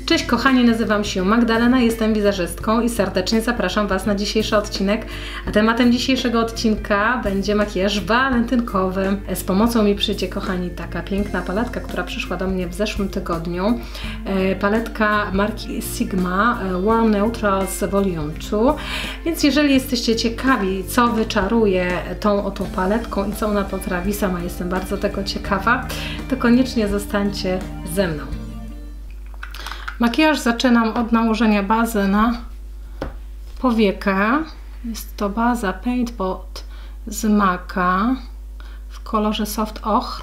Cześć kochani, nazywam się Magdalena, jestem wizerzystką i serdecznie zapraszam Was na dzisiejszy odcinek. A tematem dzisiejszego odcinka będzie makijaż walentynkowy. Z pomocą mi przyjdzie, kochani, taka piękna paletka, która przyszła do mnie w zeszłym tygodniu. Paletka marki Sigma Warm Neutrals Volume 2. Więc jeżeli jesteście ciekawi, co wyczaruje tą oto paletką i co ona potrafi, sama jestem bardzo tego ciekawa, to koniecznie zostańcie ze mną. Makijaż zaczynam od nałożenia bazy na powiekę. Jest to baza Paint Pot z MAC'a w kolorze Soft Ochr.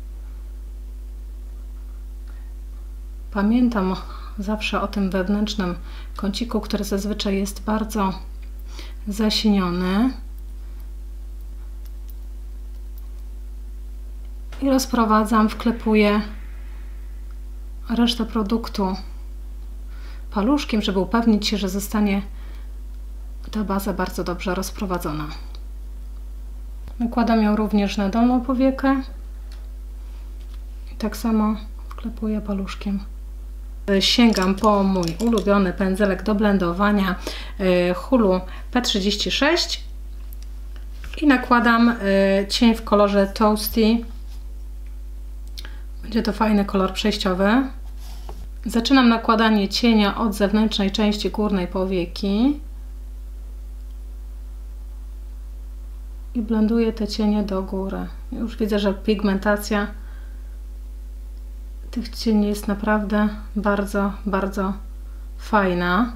Pamiętam zawsze o tym wewnętrznym kąciku, który zazwyczaj jest bardzo zasiniony. I rozprowadzam, wklepuję resztę produktu paluszkiem, żeby upewnić się, że zostanie ta baza bardzo dobrze rozprowadzona. Nakładam ją również na dolną powiekę i tak samo wklepuję paluszkiem. Sięgam po mój ulubiony pędzelek do blendowania Hulu P36 i nakładam cień w kolorze Toasty. Będzie to fajny kolor przejściowy. Zaczynam nakładanie cienia od zewnętrznej części górnej powieki i blenduję te cienie do góry. Już widzę, że pigmentacja tych cieni jest naprawdę bardzo, bardzo fajna.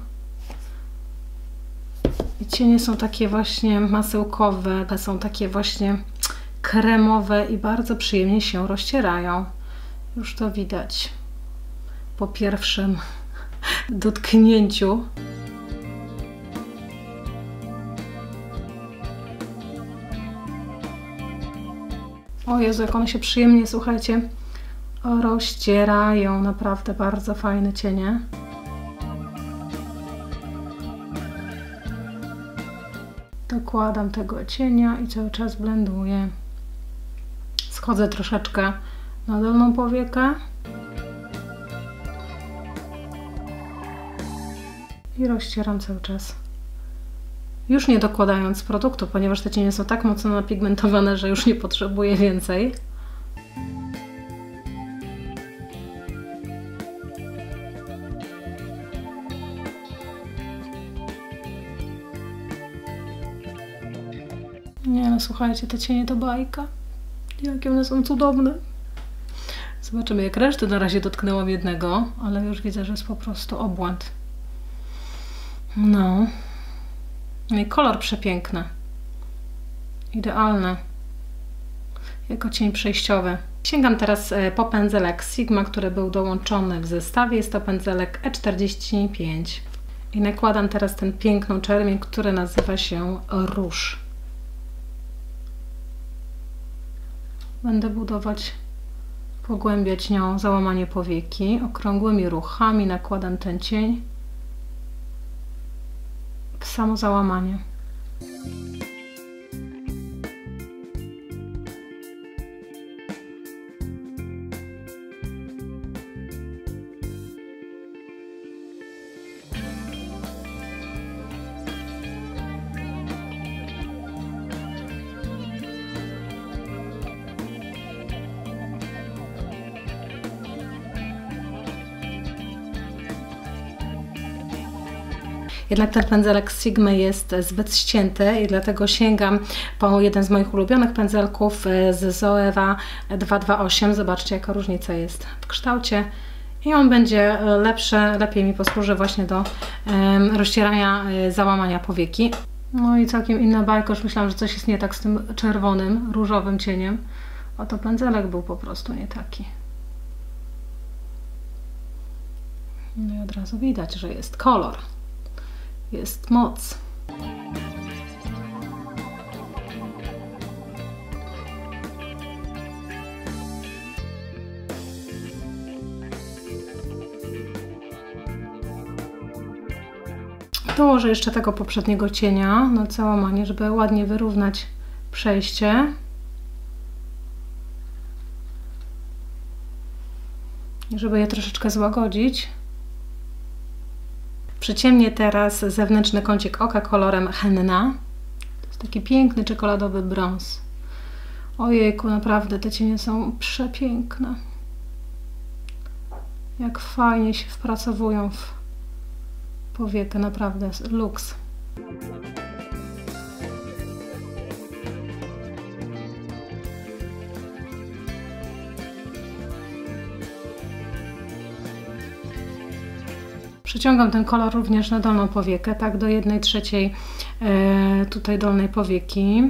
I cienie są takie właśnie masełkowe, są takie właśnie kremowe i bardzo przyjemnie się rozcierają. Już to widać po pierwszym dotknięciu. O Jezu, jak one się przyjemnie, słuchajcie, rozcierają. Naprawdę bardzo fajne cienie. Dokładam tego cienia i cały czas blenduję. Schodzę troszeczkę na dolną powiekę i rozcieram cały czas. Już nie dokładając produktu, ponieważ te cienie są tak mocno napigmentowane, że już nie potrzebuję więcej. Nie no, słuchajcie, te cienie to bajka. Jakie one są cudowne. Zobaczymy, jak resztę. Na razie dotknęłam jednego, ale już widzę, że jest po prostu obłęd. No. I kolor przepiękny. Idealny. Jako cień przejściowy. Sięgam teraz po pędzelek Sigma, który był dołączony w zestawie. Jest to pędzelek E45. I nakładam teraz ten piękną czerwień, który nazywa się róż. Będę budować, pogłębiać nią załamanie powieki. Okrągłymi ruchami nakładam ten cień w samo załamanie. Jednak ten pędzelek Sigma jest zbyt ścięty i dlatego sięgam po jeden z moich ulubionych pędzelków z Zoeva 228. Zobaczcie, jaka różnica jest w kształcie i on będzie lepszy, lepiej mi posłuży właśnie do rozcierania załamania powieki. No i całkiem inna bajka, już myślałam, że coś jest nie tak z tym czerwonym, różowym cieniem. Oto pędzelek był po prostu nie taki. No i od razu widać, że jest kolor. Jest moc. Dołożę jeszcze tego poprzedniego cienia na załamanie, żeby ładnie wyrównać przejście. I żeby je troszeczkę złagodzić. Przyciemnię teraz zewnętrzny kącik oka kolorem henna. To jest taki piękny czekoladowy brąz. Ojejku, naprawdę te cienie są przepiękne. Jak fajnie się wpracowują w powiekę, naprawdę luks. Przeciągam ten kolor również na dolną powiekę, tak do 1/3 tutaj dolnej powieki.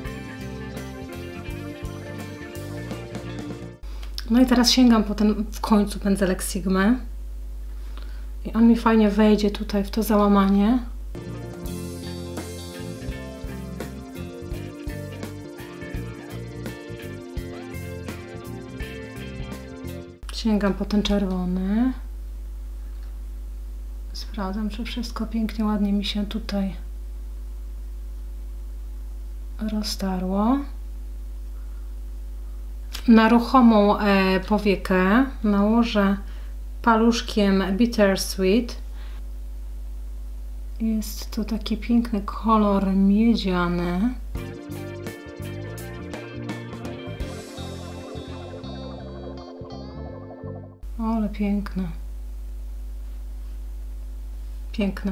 No i teraz sięgam po ten w końcu pędzelek Sigmy i on mi fajnie wejdzie tutaj w to załamanie. Sięgam po ten czerwony. Sprawdzam, czy wszystko pięknie, ładnie mi się tutaj roztarło. Na ruchomą powiekę nałożę paluszkiem Bittersweet. Jest to taki piękny kolor miedziany. Ale piękne. Piękne.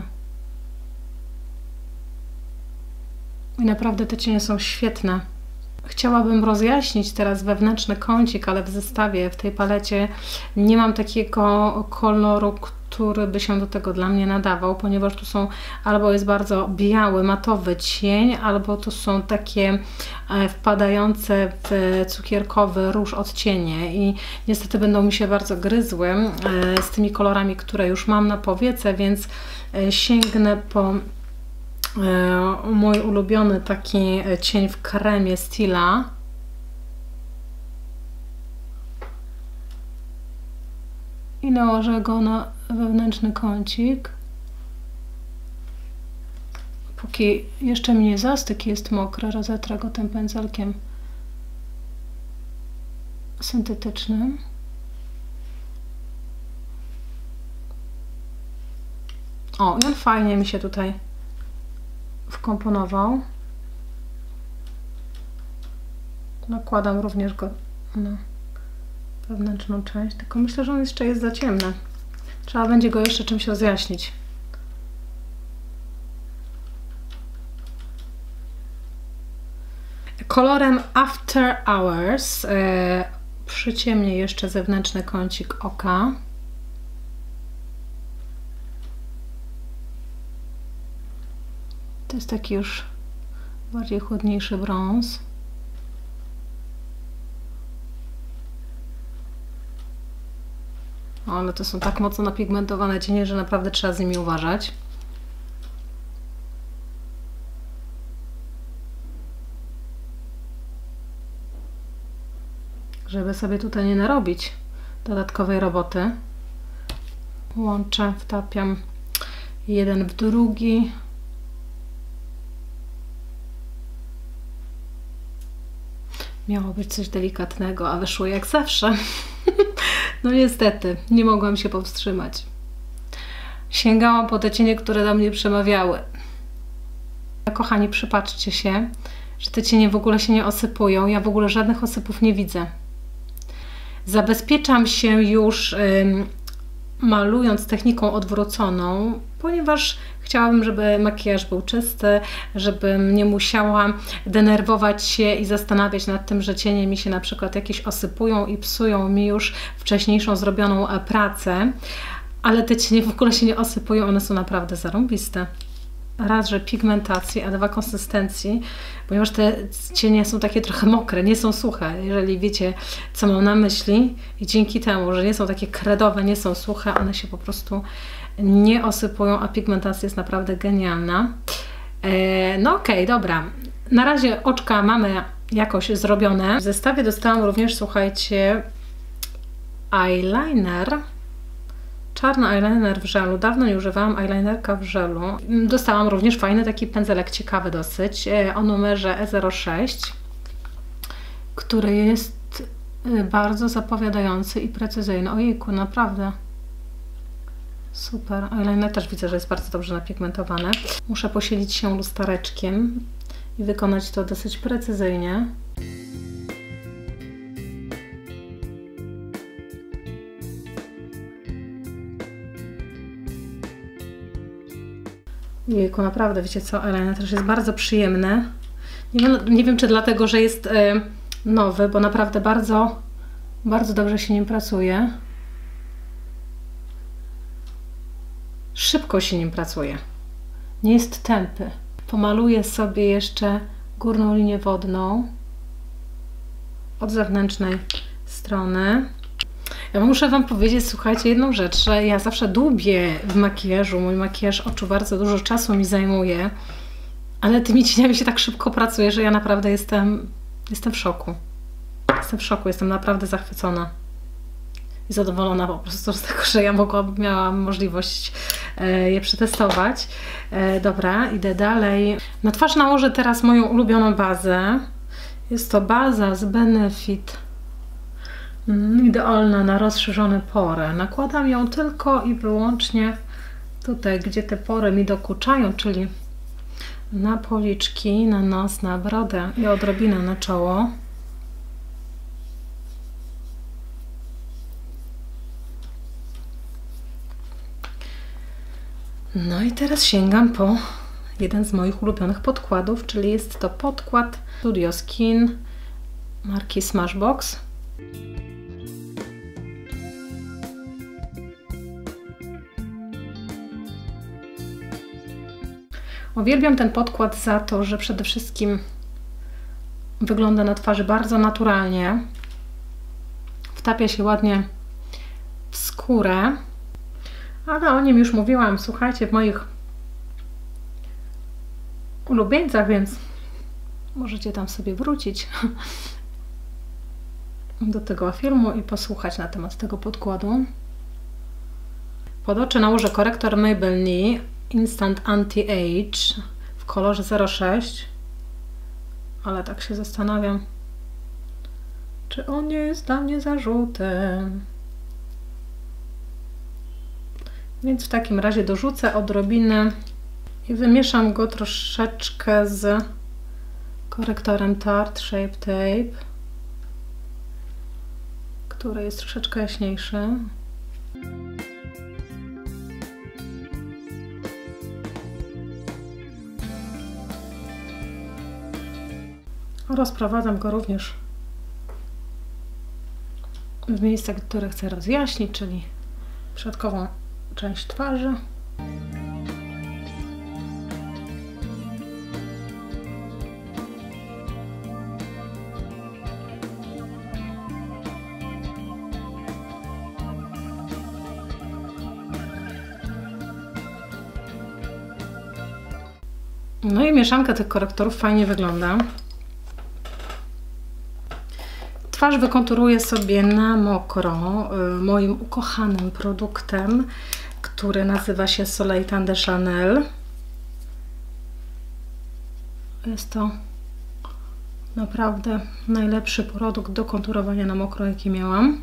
I naprawdę te cienie są świetne. Chciałabym rozjaśnić teraz wewnętrzny kącik, ale w zestawie, w tej palecie nie mam takiego koloru, który by się do tego dla mnie nadawał, ponieważ tu są albo jest bardzo biały, matowy cień, albo tu są takie wpadające w cukierkowy róż odcienie i niestety będą mi się bardzo gryzły z tymi kolorami, które już mam na powiece, więc sięgnę po mój ulubiony taki cień w kremie Stila. I nałożę go na wewnętrzny kącik. Póki jeszcze mi nie zastygł, jest mokry, rozetrę go tym pędzelkiem syntetycznym. O, i on fajnie mi się tutaj wkomponował. Nakładam również go na wewnętrzną część, tylko myślę, że on jeszcze jest za ciemny. Trzeba będzie go jeszcze czymś rozjaśnić. Kolorem After Hours przyciemnię jeszcze zewnętrzny kącik oka. To jest taki już bardziej chłodniejszy brąz. O, ale to są tak mocno napigmentowane cienie, że naprawdę trzeba z nimi uważać. Żeby sobie tutaj nie narobić dodatkowej roboty. Łączę, wtapiam jeden w drugi. Miało być coś delikatnego, a wyszło jak zawsze. No niestety, nie mogłam się powstrzymać. Sięgałam po te cienie, które do mnie przemawiały. Kochani, przypatrzcie się, że te cienie w ogóle się nie osypują. Ja w ogóle żadnych osypów nie widzę. Zabezpieczam się już malując techniką odwróconą, ponieważ chciałabym, żeby makijaż był czysty, żebym nie musiała denerwować się i zastanawiać nad tym, że cienie mi się na przykład jakieś osypują i psują mi już wcześniejszą zrobioną pracę, ale te cienie w ogóle się nie osypują, one są naprawdę zarąbiste. Raz, że pigmentacji, a dwa konsystencji, ponieważ te cienie są takie trochę mokre, nie są suche, jeżeli wiecie, co mam na myśli. I dzięki temu, że nie są takie kredowe, nie są suche, one się po prostu nie osypują, a pigmentacja jest naprawdę genialna. No okej, dobra. Na razie oczka mamy jakoś zrobione. W zestawie dostałam również, słuchajcie, eyeliner. Czarny eyeliner w żelu. Dawno nie używałam eyelinerka w żelu. Dostałam również fajny taki pędzelek, ciekawy dosyć, o numerze E06, który jest bardzo zapowiadający i precyzyjny. Ojejku, naprawdę Super. Eyeliner też widzę, że jest bardzo dobrze napigmentowany. Muszę posilić się lustereczkiem i wykonać to dosyć precyzyjnie. Jejku, naprawdę, wiecie co, eyeliner też jest bardzo przyjemny. Nie wiem, czy dlatego, że jest nowy, bo naprawdę bardzo dobrze się nim pracuje. Szybko się nim pracuje. Nie jest tępy. Pomaluję sobie jeszcze górną linię wodną od zewnętrznej strony. Ja muszę Wam powiedzieć, słuchajcie, jedną rzecz, że ja zawsze dłubię w makijażu. Mój makijaż oczu bardzo dużo czasu mi zajmuje, ale tymi cieniami się tak szybko pracuje, że ja naprawdę jestem w szoku. Jestem w szoku, jestem naprawdę zachwycona i zadowolona po prostu z tego, że ja miałam możliwość je przetestować. Dobra, idę dalej. Na twarz nałożę teraz moją ulubioną bazę. Jest to baza z Benefit. Idealna na rozszerzone pory. Nakładam ją tylko i wyłącznie tutaj, gdzie te pory mi dokuczają, czyli na policzki, na nos, na brodę i odrobinę na czoło. No i teraz sięgam po jeden z moich ulubionych podkładów, czyli jest to podkład Studio Skin marki Smashbox. Uwielbiam ten podkład za to, że przede wszystkim wygląda na twarzy bardzo naturalnie. Wtapia się ładnie w skórę. Ale o nim już mówiłam, słuchajcie, w moich ulubieńcach, więc możecie tam sobie wrócić do tego filmu i posłuchać na temat tego podkładu. Pod oczy nałożę korektor Maybelline Instant Anti-Age w kolorze 06, ale tak się zastanawiam, czy on nie jest dla mnie zarzutem. Więc w takim razie dorzucę odrobinę i wymieszam go troszeczkę z korektorem Tarte Shape Tape, który jest troszeczkę jaśniejszy. Rozprowadzam go również w miejscach, które chcę rozjaśnić, czyli środkową część twarzy. No i mieszanka tych korektorów fajnie wygląda. Twarz wykonturuję sobie na mokro moim ukochanym produktem, który nazywa się Soleil Tan de Chanel. Jest to naprawdę najlepszy produkt do konturowania na mokro, jaki miałam.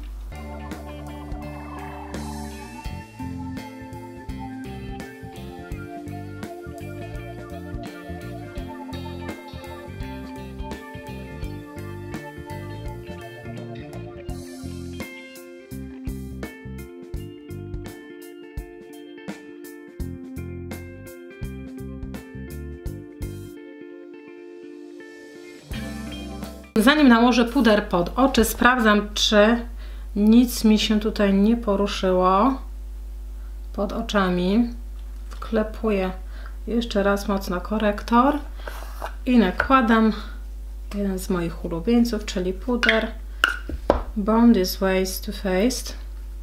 Zanim nałożę puder pod oczy, sprawdzam, czy nic mi się tutaj nie poruszyło pod oczami. Wklepuję jeszcze raz mocno korektor i nakładam jeden z moich ulubieńców, czyli puder Born This Way Too Faced.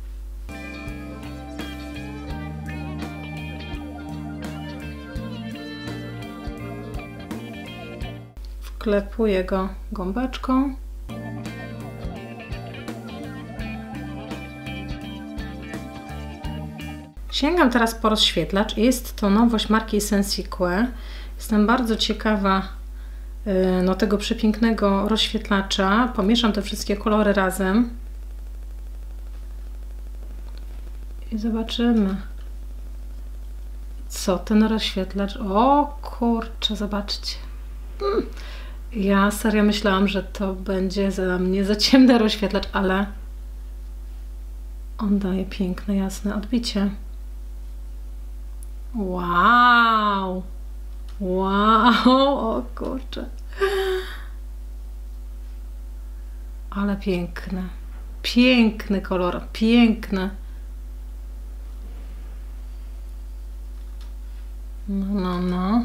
Wklepuję go gąbeczką. Sięgam teraz po rozświetlacz. Jest to nowość marki Sensique. Jestem bardzo ciekawa tego przepięknego rozświetlacza. Pomieszam te wszystkie kolory razem i zobaczymy, Co ten rozświetlacz? O kurczę, zobaczcie. Ja serio myślałam, że to będzie za mnie za ciemny rozświetlacz, ale on daje piękne, jasne odbicie. Wow! Wow! O kurczę. Ale piękne. Piękny kolor, piękny. No.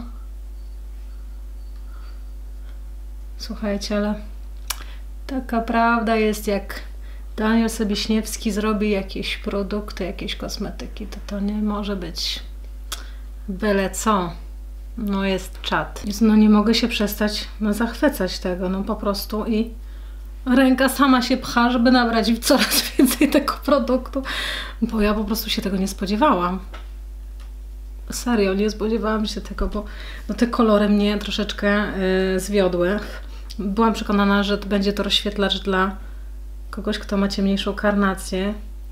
Słuchajcie, ale taka prawda jest, jak Daniel Sobiśniewski zrobi jakieś produkty, jakieś kosmetyki, to nie może być byle co. No jest czad. No nie mogę się przestać zachwycać tego, no po prostu i ręka sama się pcha, żeby nabrać coraz więcej tego produktu, bo ja po prostu się tego nie spodziewałam. Serio, nie spodziewałam się tego, bo no, te kolory mnie troszeczkę zwiodły. Byłam przekonana, że będzie to rozświetlacz dla kogoś, kto ma ciemniejszą karnację.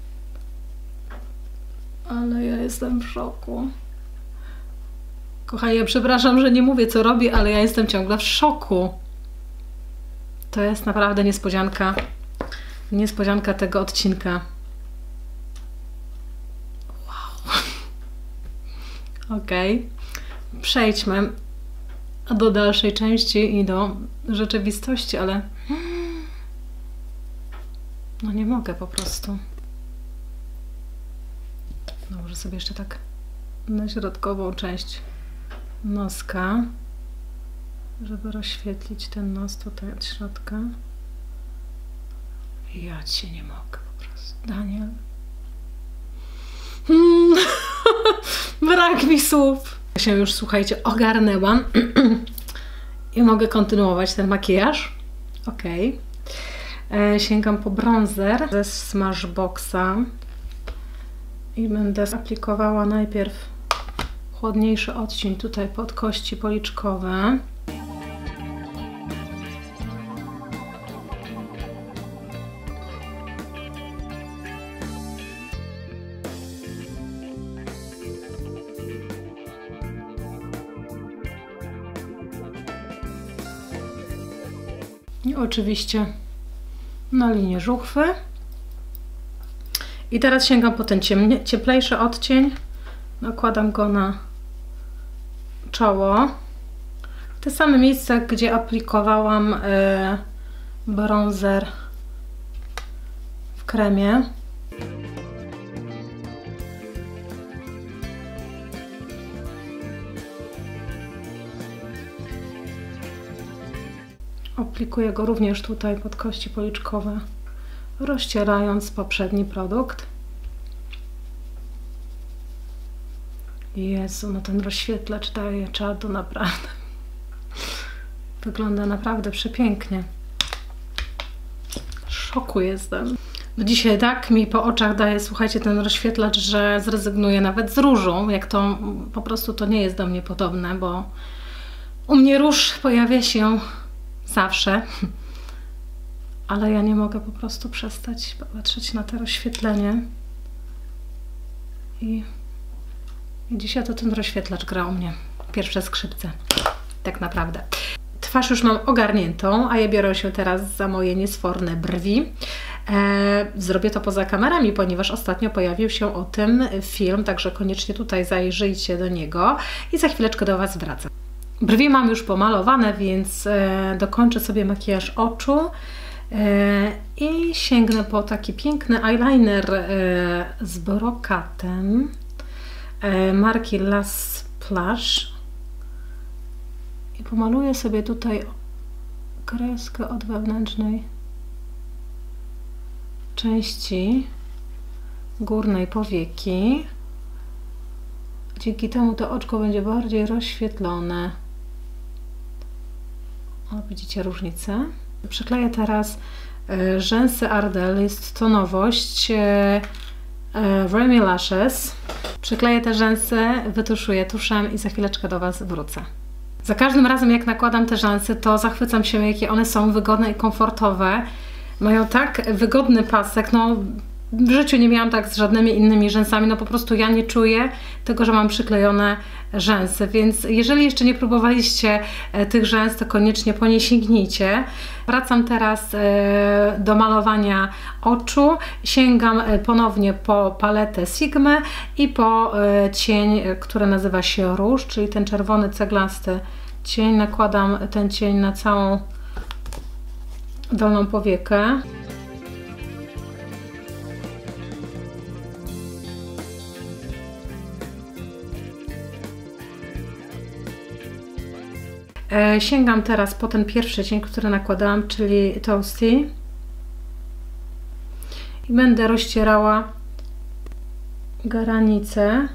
Ale ja jestem w szoku. Kochani, ja przepraszam, że nie mówię, co robię, ale ja jestem ciągle w szoku. To jest naprawdę niespodzianka. Niespodzianka tego odcinka. Wow. Okej. Przejdźmy do dalszej części i do rzeczywistości, ale no nie mogę po prostu. Nałożę sobie jeszcze tak na środkową część noska, żeby rozświetlić ten nos tutaj od środka. Ja cię nie mogę po prostu. Daniel. Brak mi słów. Ja się już, słuchajcie, ogarnęłam i mogę kontynuować ten makijaż. Ok. Sięgam po bronzer ze Smashboxa i będę aplikowała najpierw chłodniejszy odcień tutaj pod kości policzkowe. I oczywiście na linię żuchwy. I teraz sięgam po ten cieplejszy odcień. Nakładam go na czoło. Te same miejsca, gdzie aplikowałam bronzer w kremie. Aplikuję go również tutaj pod kości policzkowe, rozcierając poprzedni produkt. Jezu, no ten rozświetlacz daje czadu, naprawdę. Wygląda naprawdę przepięknie. W szoku jestem. No dzisiaj tak mi po oczach daje, słuchajcie, ten rozświetlacz, że zrezygnuję nawet z różą. Jak to po prostu to nie jest do mnie podobne, bo u mnie róż pojawia się zawsze, ale ja nie mogę po prostu przestać patrzeć na to rozświetlenie i dzisiaj to ten rozświetlacz gra u mnie pierwsze skrzypce, tak naprawdę. Twarz już mam ogarniętą, a ja biorę się teraz za moje niesforne brwi. Zrobię to poza kamerami, ponieważ ostatnio pojawił się o tym film, także koniecznie tutaj zajrzyjcie do niego i za chwileczkę do Was wracam. Brwi mam już pomalowane, więc dokończę sobie makijaż oczu i sięgnę po taki piękny eyeliner z brokatem marki Lash Plush i pomaluję sobie tutaj kreskę od wewnętrznej części górnej powieki. Dzięki temu to oczko będzie bardziej rozświetlone. O, widzicie różnicę? Przykleję teraz rzęsy Ardell, jest to nowość Remy Lashes. Przykleję te rzęsy, wytuszuję tuszem i za chwileczkę do Was wrócę. Za każdym razem jak nakładam te rzęsy, to zachwycam się, jakie one są wygodne i komfortowe. Mają tak wygodny pasek, no w życiu nie miałam tak z żadnymi innymi rzęsami, no po prostu ja nie czuję tego, że mam przyklejone rzęsy, więc jeżeli jeszcze nie próbowaliście tych rzęs, to koniecznie po nie sięgnijcie. Wracam teraz do malowania oczu, sięgam ponownie po paletę Sigmy i po cień, który nazywa się róż, czyli ten czerwony ceglasty cień. Nakładam ten cień na całą dolną powiekę. Sięgam teraz po ten pierwszy cień, który nakładałam, czyli Toasty, i będę rozcierała granicę.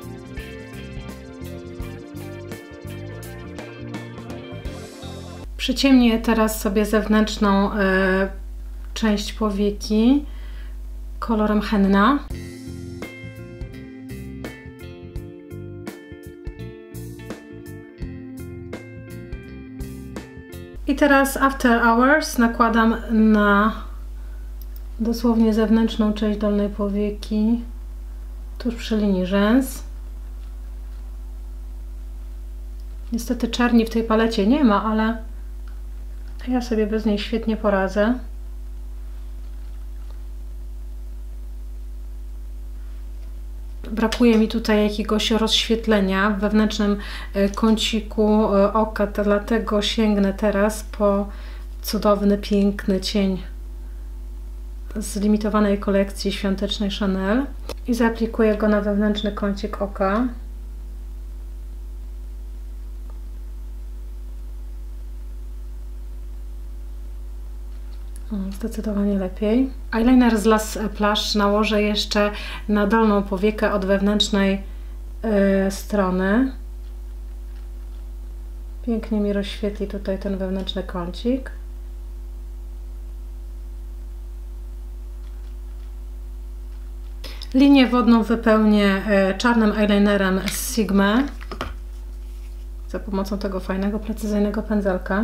Przyciemnię teraz sobie zewnętrzną część powieki kolorem henna. I teraz After Hours nakładam na dosłownie zewnętrzną część dolnej powieki, tuż przy linii rzęs. Niestety czerni w tej palecie nie ma, ale ja sobie bez niej świetnie poradzę. Brakuje mi tutaj jakiegoś rozświetlenia w wewnętrznym kąciku oka, dlatego sięgnę teraz po cudowny, piękny cień z limitowanej kolekcji świątecznej Chanel i zaaplikuję go na wewnętrzny kącik oka. Zdecydowanie lepiej. Eyeliner z Las Plush nałożę jeszcze na dolną powiekę od wewnętrznej strony. Pięknie mi rozświetli tutaj ten wewnętrzny kącik. Linię wodną wypełnię czarnym eyelinerem z Sigmy za pomocą tego fajnego, precyzyjnego pędzelka.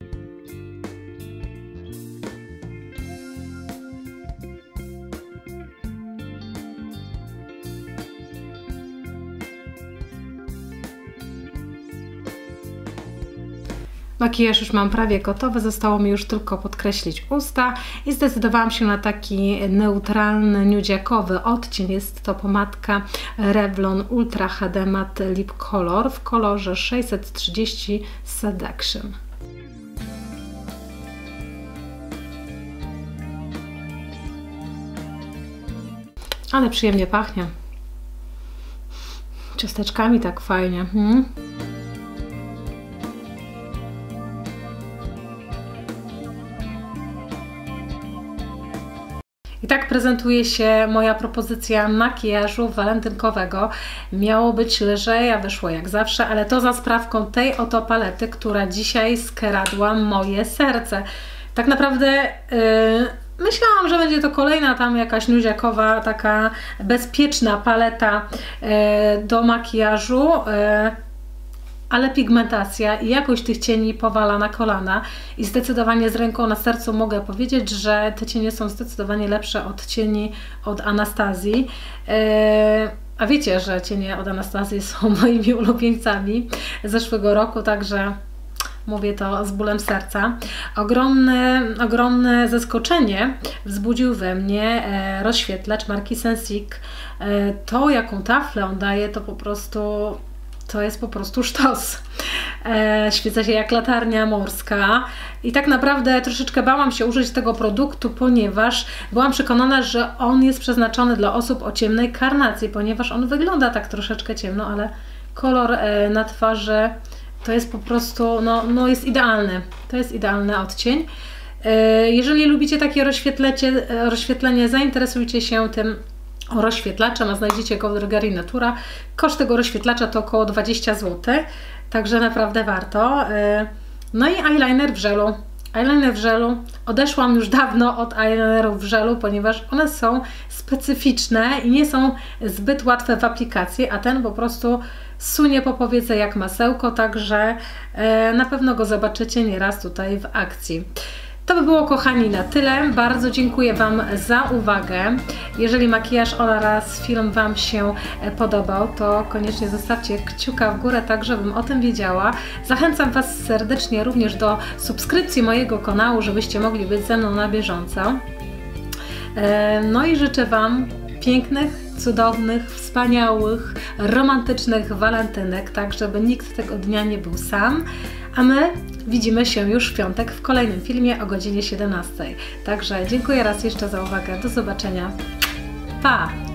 Makijaż już mam prawie gotowy, zostało mi już tylko podkreślić usta i zdecydowałam się na taki neutralny, nudziakowy odcień. Jest to pomadka Revlon Ultra HD Matte Lip Color w kolorze 630 Seduction. Ale przyjemnie pachnie. Ciasteczkami tak fajnie. I tak prezentuje się moja propozycja makijażu walentynkowego. Miało być lżej, a wyszło jak zawsze, ale to za sprawką tej oto palety, która dzisiaj skradła moje serce. Tak naprawdę myślałam, że będzie to kolejna tam jakaś nudziakowa, taka bezpieczna paleta do makijażu, ale pigmentacja i jakość tych cieni powala na kolana i zdecydowanie z ręką na sercu mogę powiedzieć, że te cienie są zdecydowanie lepsze od cieni od Anastazji. A wiecie, że cienie od Anastazji są moimi ulubieńcami zeszłego roku, także mówię to z bólem serca. Ogromne zaskoczenie wzbudził we mnie rozświetlacz marki Sensic. To, jaką taflę on daje, to jest po prostu sztos. Świeca się jak latarnia morska i tak naprawdę troszeczkę bałam się użyć tego produktu, ponieważ byłam przekonana, że on jest przeznaczony dla osób o ciemnej karnacji, ponieważ on wygląda tak troszeczkę ciemno, ale kolor na twarzy to jest po prostu, no jest idealny. To jest idealny odcień. Jeżeli lubicie takie rozświetlenie, zainteresujcie się tym rozświetlaczem, a znajdziecie go w Drogerii Natura. Koszt tego rozświetlacza to około 20 zł, także naprawdę warto. No i eyeliner w żelu. Eyeliner w żelu. Odeszłam już dawno od eyelinerów w żelu, ponieważ one są specyficzne i nie są zbyt łatwe w aplikacji, a ten po prostu sunie po powiece jak masełko, także na pewno go zobaczycie nieraz tutaj w akcji. To by było, kochani, na tyle. Bardzo dziękuję Wam za uwagę. Jeżeli makijaż oraz film Wam się podobał, to koniecznie zostawcie kciuka w górę, tak żebym o tym wiedziała. Zachęcam Was serdecznie również do subskrypcji mojego kanału, żebyście mogli być ze mną na bieżąco. No i życzę Wam pięknych, cudownych, wspaniałych, romantycznych walentynek, tak żeby nikt tego dnia nie był sam. A my widzimy się już w piątek w kolejnym filmie o godzinie 17. Także dziękuję raz jeszcze za uwagę. Do zobaczenia. Pa!